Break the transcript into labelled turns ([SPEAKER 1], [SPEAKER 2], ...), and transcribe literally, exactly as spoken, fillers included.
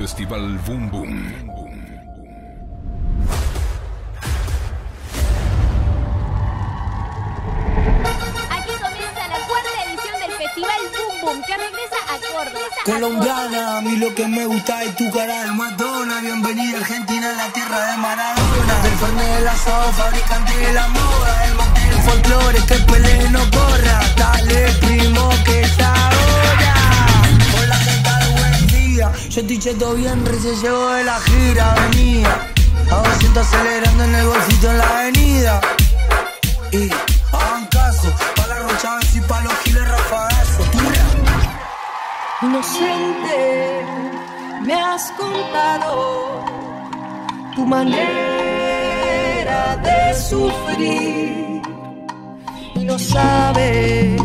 [SPEAKER 1] Festival Boom Boom.
[SPEAKER 2] Aquí comienza la cuarta edición del Festival Boom Boom, que regresa a Córdoba.
[SPEAKER 3] Colombiana, a mí lo que me gusta es tu cara de Madonna. Bienvenida Argentina, la tierra de Maradona. Del Fernet del asado, fabricante de la moda. El monte del folclore, que pelee no corra. Dale primo que es ahora. Con la gente de buen día, yo estoy cheto bien, recién llego de la gira. Venía a doscientos acelerando en el golfito en la avenida. Y hagan caso, pa' la Rocha y pa' los giles rafagazos.
[SPEAKER 4] Inocente, me has contado tu manera de sufrir y no sabes